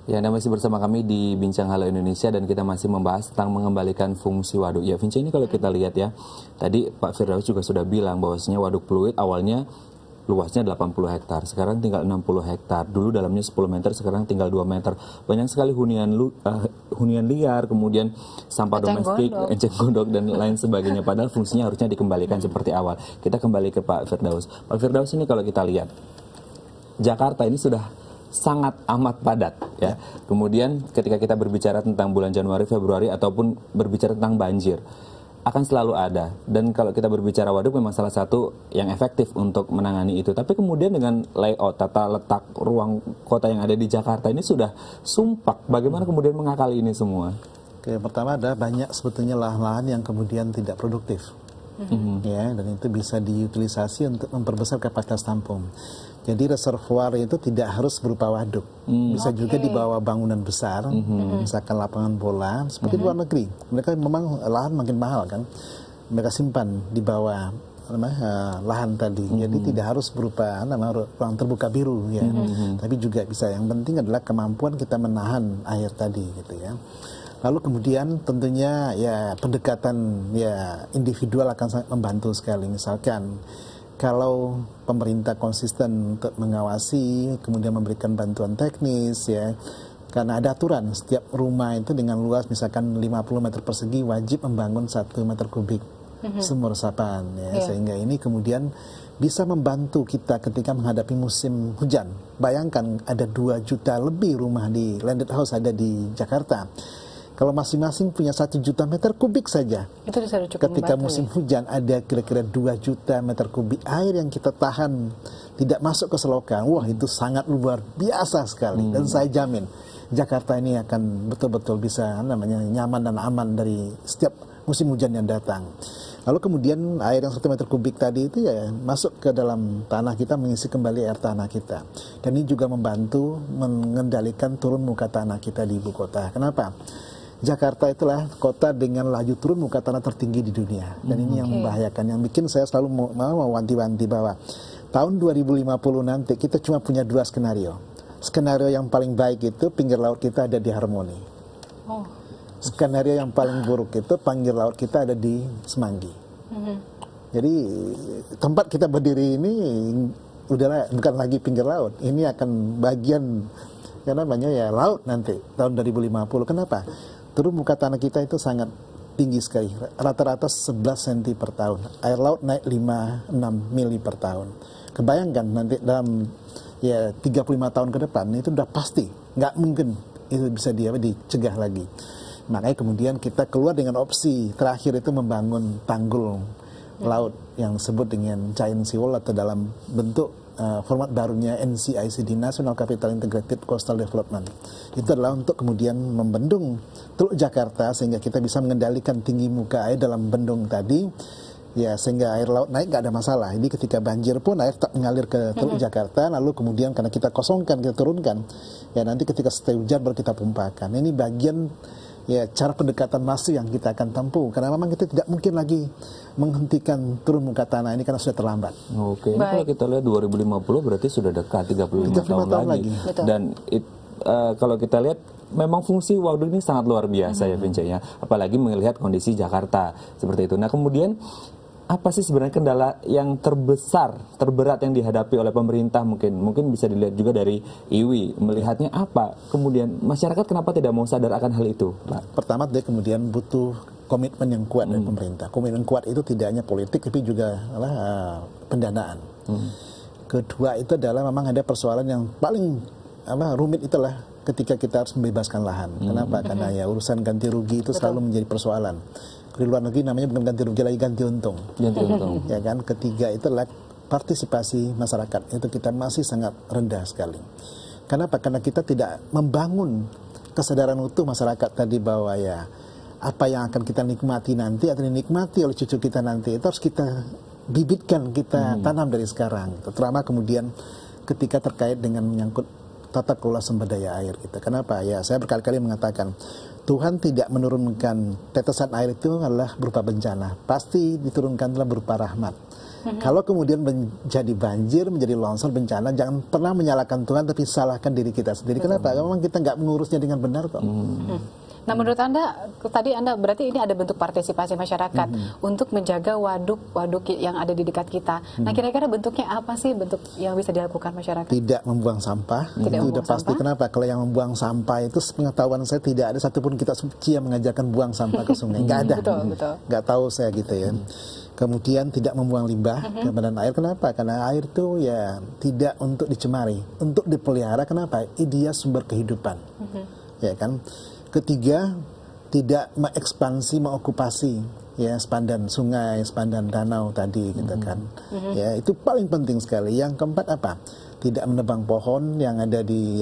Ya, Anda masih bersama kami di Bincang Halo Indonesia dan kita masih membahas tentang mengembalikan fungsi waduk. Ya, Vince, ini kalau kita lihat ya, tadi Pak Firdaus juga sudah bilang bahwasanya waduk Pluit awalnya luasnya 80 hektar, sekarang tinggal 60 hektar. Dulu dalamnya 10 meter, sekarang tinggal 2 meter. Banyak sekali hunian liar, kemudian sampah domestik, enceng gondok dan lain sebagainya. Padahal fungsinya harusnya dikembalikan seperti awal. Kita kembali ke Pak Firdaus. Pak Firdaus, ini kalau kita lihat, Jakarta ini sudah sangat amat padat ya. Kemudian ketika kita berbicara tentang bulan Januari, Februari ataupun berbicara tentang banjir akan selalu ada. Dan kalau kita berbicara waduk memang salah satu yang efektif untuk menangani itu. Tapi kemudian dengan layout tata letak ruang kota yang ada di Jakarta ini sudah sumpak. Bagaimana kemudian mengakali ini semua? Oke, pertama ada banyak sebetulnya lahan-lahan yang kemudian tidak produktif. Ya, dan itu bisa diutilisasi untuk memperbesar kapasitas tampung. Jadi reservoir itu tidak harus berupa waduk, bisa juga di bawah bangunan besar, misalkan lapangan bola, seperti luar negeri. Mereka memang lahan makin mahal kan, mereka simpan di bawah lahan tadi. Jadi tidak harus berupa ruang terbuka biru ya, tapi juga bisa. Yang penting adalah kemampuan kita menahan air tadi gitu ya. Lalu kemudian tentunya ya pendekatan ya individual akan sangat membantu sekali. Misalkan kalau pemerintah konsisten untuk mengawasi, kemudian memberikan bantuan teknis ya, karena ada aturan setiap rumah itu dengan luas misalkan 50 meter persegi wajib membangun 1 meter kubik sumur resapan ya, sehingga ini kemudian bisa membantu kita ketika menghadapi musim hujan. Bayangkan ada 2 juta lebih rumah di landed house ada di Jakarta. Kalau masing-masing punya 1 juta meter kubik saja, itu sudah cukup ketika musim hujan ada kira-kira 2 juta meter kubik air yang kita tahan tidak masuk ke selokan. Wah, itu sangat luar biasa sekali. Dan saya jamin Jakarta ini akan betul-betul bisa nyaman dan aman dari setiap musim hujan yang datang. Lalu kemudian air yang 1 meter kubik tadi itu ya masuk ke dalam tanah kita, mengisi kembali air tanah kita. Dan ini juga membantu mengendalikan turun muka tanah kita di ibu kota. Kenapa? Jakarta itulah kota dengan laju turun muka tanah tertinggi di dunia. Dan ini yang membahayakan. Yang bikin saya selalu mau wanti-wanti bahwa tahun 2050 nanti kita cuma punya 2 skenario. Skenario yang paling baik itu pinggir laut kita ada di Harmoni. Skenario yang paling buruk itu pinggir laut kita ada di Semanggi. Jadi tempat kita berdiri ini udahlah bukan lagi pinggir laut. Ini akan bagian ya laut nanti tahun 2050. Kenapa? Turun muka tanah kita itu sangat tinggi sekali, rata-rata 11 cm per tahun. Air laut naik 5-6 mili per tahun. Kebayangkan nanti dalam 35 tahun ke depan itu udah pasti, nggak mungkin itu bisa dicegah lagi. Makanya kemudian kita keluar dengan opsi terakhir itu membangun tanggul laut yang disebut dengan giant seawall atau dalam bentuk format barunya NCICD, National Capital Integrated Coastal Development. Itu adalah untuk kemudian membendung Teluk Jakarta sehingga kita bisa mengendalikan tinggi muka air dalam bendung tadi ya, sehingga air laut naik nggak ada masalah. Jadi ketika banjir pun air tak mengalir ke Teluk Jakarta, lalu kemudian karena kita kosongkan, kita turunkan ya, nanti ketika setelah hujan baru kita pumpakan. Ini bagian ya cara pendekatan masif yang kita akan tempuh, karena memang kita tidak mungkin lagi menghentikan turun muka tanah ini karena sudah terlambat. Oke, ini kalau kita lihat 2050 berarti sudah dekat 35 tahun lagi. Dan kalau kita lihat memang fungsi waduk ini sangat luar biasa ya Vince ya, apalagi melihat kondisi Jakarta seperti itu. Nah kemudian apa sih sebenarnya kendala yang terbesar, terberat yang dihadapi oleh pemerintah? Mungkin bisa dilihat juga dari IWI, melihatnya apa? Kemudian masyarakat kenapa tidak mau sadar akan hal itu, Pak? Pertama, dia kemudian butuh komitmen yang kuat dari pemerintah. Komitmen kuat itu tidak hanya politik, tapi juga pendanaan. Kedua itu adalah memang ada persoalan yang paling rumit itulah ketika kita harus membebaskan lahan. Kenapa? Karena ya urusan ganti rugi itu selalu menjadi persoalan. Di luar negeri namanya bukan ganti rugi lagi, ganti untung. Ganti untung. Ya kan. Ketiga itu adalah partisipasi masyarakat. Itu kita masih sangat rendah sekali. Kenapa? Karena kita tidak membangun kesadaran utuh masyarakat tadi bahwa ya apa yang akan kita nikmati nanti atau dinikmati oleh cucu kita nanti itu harus kita bibitkan, kita tanam dari sekarang. Terutama kemudian ketika terkait dengan menyangkut tata kelola sumber daya air kita. Kenapa? Ya saya berkali-kali mengatakan Tuhan tidak menurunkan tetesan air itu adalah berupa bencana. Pasti diturunkan dalam berupa rahmat. Kalau kemudian menjadi banjir, menjadi longsor, bencana, jangan pernah menyalahkan Tuhan, tapi salahkan diri kita sendiri. Kenapa? Karena memang kita nggak mengurusnya dengan benar kok. Nah, menurut Anda, tadi Anda berarti ini ada bentuk partisipasi masyarakat untuk menjaga waduk yang ada di dekat kita. Nah, kira-kira bentuknya apa sih bentuk yang bisa dilakukan masyarakat? Tidak membuang sampah. Itu udah pasti. Kenapa? Kalau yang membuang sampah itu, pengetahuan saya tidak ada satupun kitab suci yang mengajarkan buang sampah ke sungai. Nggak ada. Betul. Nggak tahu saya gitu ya. Kemudian tidak membuang limbah ke badan air. Kenapa? Karena air itu ya tidak untuk dicemari, untuk dipelihara. Kenapa? Dia sumber kehidupan. Ya kan? Ketiga, tidak mengekspansi, mengokupasi ya sepandan sungai, sepandan danau tadi gitu kan. Ya, itu paling penting sekali. Yang keempat apa? Tidak menebang pohon yang ada di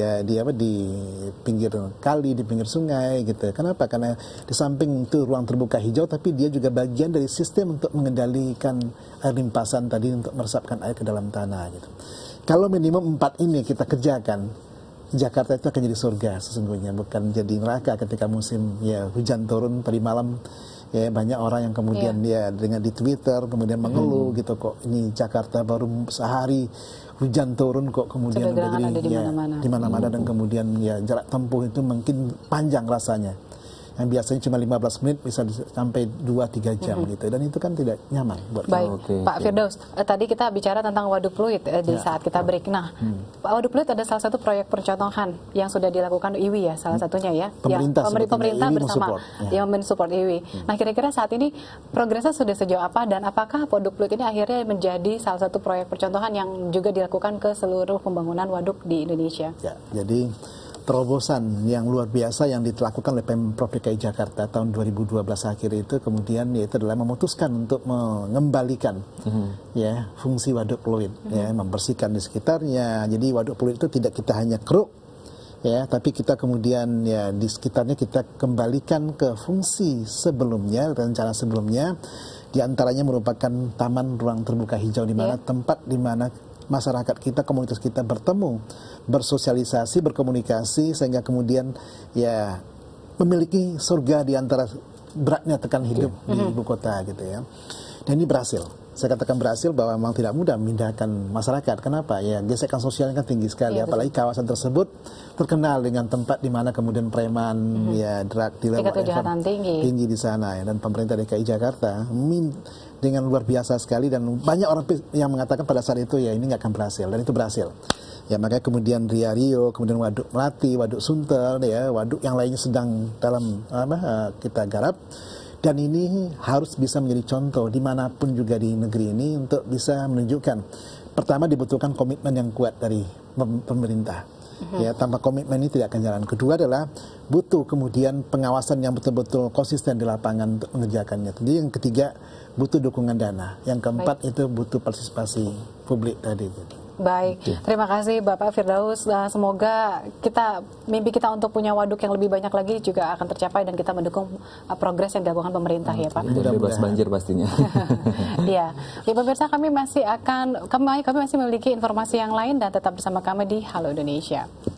pinggir kali, di pinggir sungai gitu. Kenapa? Karena di samping itu ruang terbuka hijau, tapi dia juga bagian dari sistem untuk mengendalikan air limpasan tadi untuk meresapkan air ke dalam tanah gitu. Kalau minimum 4 ini kita kerjakan, Jakarta itu akan jadi surga sesungguhnya, bukan jadi neraka ketika musim ya hujan turun tadi malam. Ya, banyak orang yang kemudian ya dengan di Twitter kemudian mengeluh gitu, kok ini Jakarta baru sehari hujan turun kok kemudian ada di mana-mana dan kemudian ya jarak tempuh itu mungkin panjang rasanya. Yang biasanya cuma 15 menit bisa sampai 2-3 jam gitu, dan itu kan tidak nyaman buat Baik, Pak Firdaus, tadi kita bicara tentang waduk fluid di saat kita break. Nah, waduk fluid ada salah satu proyek percontohan yang sudah dilakukan IWI ya, salah satunya ya. Pemerintah bersama yang mensupport IWI. Nah, kira-kira saat ini progresnya sudah sejauh apa, dan apakah waduk fluid ini akhirnya menjadi salah satu proyek percontohan yang juga dilakukan ke seluruh pembangunan waduk di Indonesia? Ya, jadi terobosan yang luar biasa yang dilakukan oleh Pemprov DKI Jakarta tahun 2012 akhir itu kemudian yaitu adalah memutuskan untuk mengembalikan ya fungsi waduk fluid, ya membersihkan di sekitarnya. Jadi waduk fluid itu tidak kita hanya keruk ya, tapi kita kemudian ya di sekitarnya kita kembalikan ke fungsi sebelumnya, rencana sebelumnya, diantaranya merupakan taman ruang terbuka hijau di mana tempat di mana masyarakat kita, komunitas kita bertemu, bersosialisasi, berkomunikasi, sehingga kemudian ya memiliki surga di antara beratnya tekan hidup di ibu kota gitu ya. Dan ini berhasil. Saya katakan berhasil bahwa memang tidak mudah memindahkan masyarakat. Kenapa? Ya gesekan sosialnya kan tinggi sekali, apalagi kawasan tersebut terkenal dengan tempat di mana kemudian preman, ya drug dealer, tinggi di sana ya. Dan pemerintah DKI Jakarta dengan luar biasa sekali, dan banyak orang yang mengatakan pada saat itu ya ini nggak akan berhasil, dan itu berhasil. Ya makanya kemudian Rio, kemudian Waduk Melati, Waduk Sunter, ya waduk yang lainnya sedang dalam kita garap. Dan ini harus bisa menjadi contoh dimanapun juga di negeri ini untuk bisa menunjukkan. Pertama, dibutuhkan komitmen yang kuat dari pemerintah. Ya, tanpa komitmen ini tidak akan jalan. Kedua adalah butuh kemudian pengawasan yang betul-betul konsisten di lapangan untuk mengerjakannya. Jadi yang ketiga, butuh dukungan dana. Yang keempat itu butuh partisipasi publik tadi. Baik, terima kasih Bapak Firdaus. Semoga mimpi kita untuk punya waduk yang lebih banyak lagi juga akan tercapai, dan kita mendukung progres yang dilakukan pemerintah ya Pak. Bebas banjir pastinya. Iya, pemirsa, kami masih memiliki informasi yang lain, dan tetap bersama kami di Halo Indonesia.